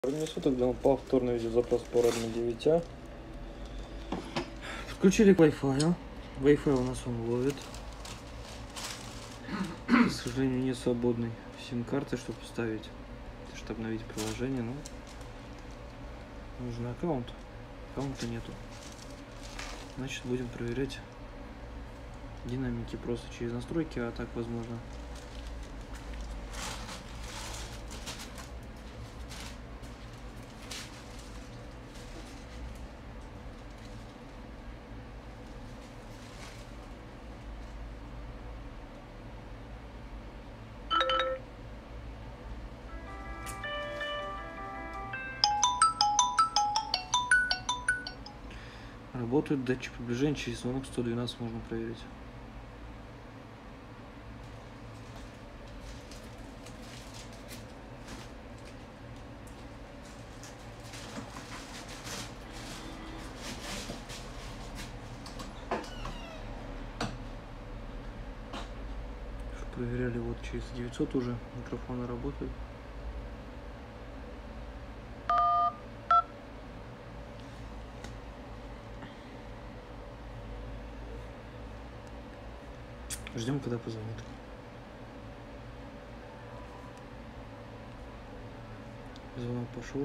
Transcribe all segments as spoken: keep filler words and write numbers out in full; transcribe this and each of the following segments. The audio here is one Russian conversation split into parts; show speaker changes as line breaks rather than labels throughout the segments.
Времени суток дал повторный видеозапрос по родным девять А. Подключили к Wi-Fi. Wi-Fi у нас он ловит. К сожалению, нет свободной сим-карты, чтобы вставить, чтобы обновить приложение. Но нужен аккаунт. Аккаунта нету. Значит, будем проверять динамики просто через настройки, а так возможно. Работают датчик приближения, через звонок сто двенадцать можно проверить. Проверяли вот через девятьсот уже, микрофоны работают. Ждем, когда позвонит. Звонок пошел.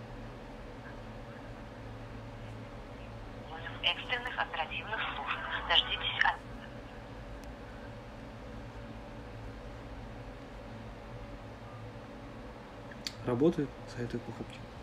Экстренных оперативных служб. Дождитесь от...
Работает сайты покупки.